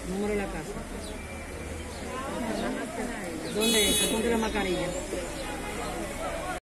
Número de la casa. ¿Dónde es? Ponte la mascarilla.